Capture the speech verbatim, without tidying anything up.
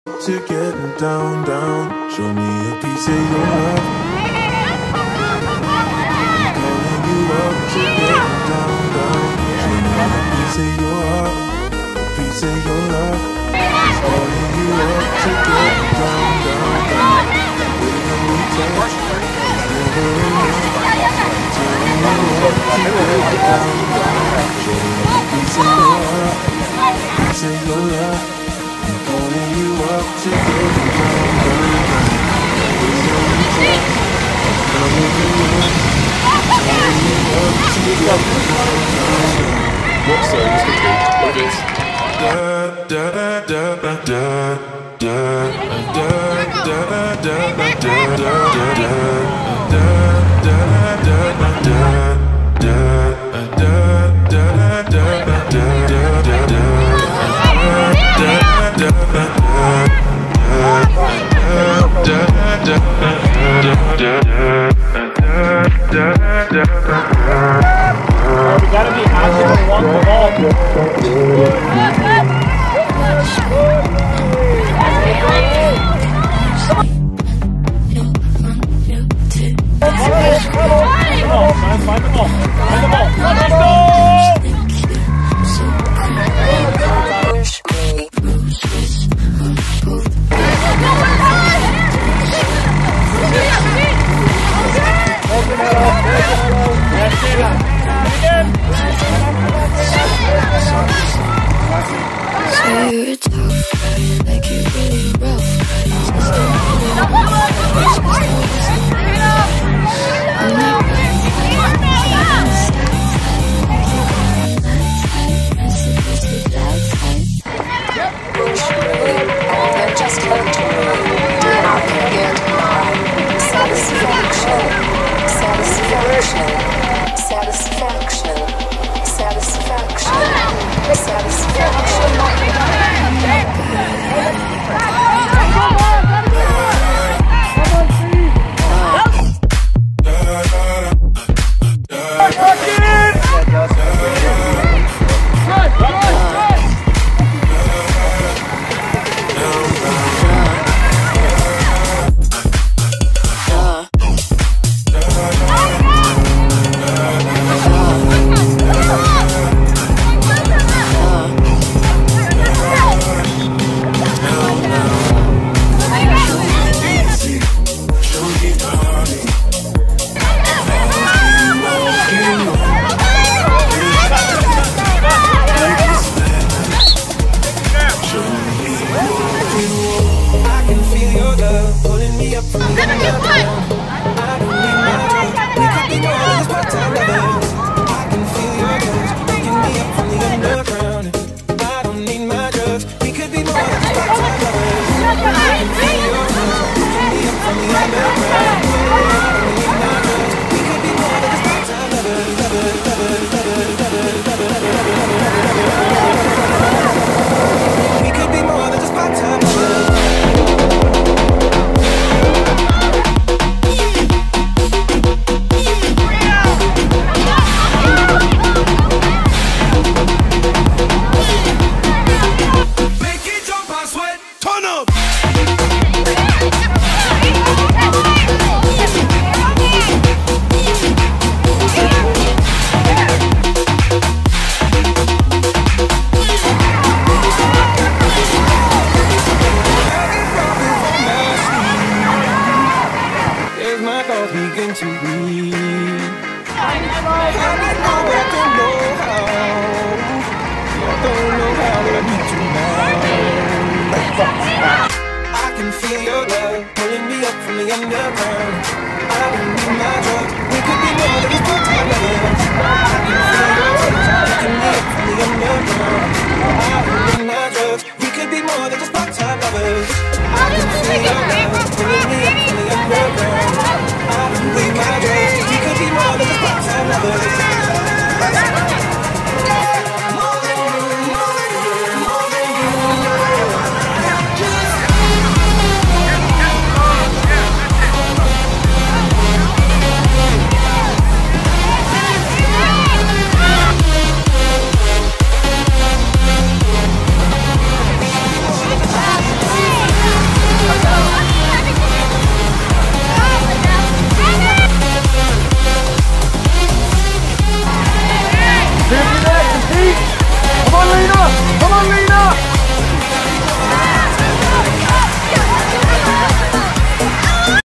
To getting down, down. Show me a piece of your love. Calling you up to getting down, down. Show me a piece of your heart, a piece of your love. Calling you up to getting down, down, down. When we touch, never enough. Telling you up to getting down, down. Show me a piece of your heart, a piece of your love. Calling you up to get down, down, down. We know we try. Calling you up, calling you up to get down, down. Whoops, sorry, just a take. What is? Da da da da da da da da da da da We gotta be active and walk the ball. Come on, find the ball. Find the ball. Let's go! You're tough, like you're really rough. I'm not they're just hurt to me. Do not forget my satisfaction, satisfaction, satisfaction, satisfaction, satisfaction. We could be more than just part-time lovers.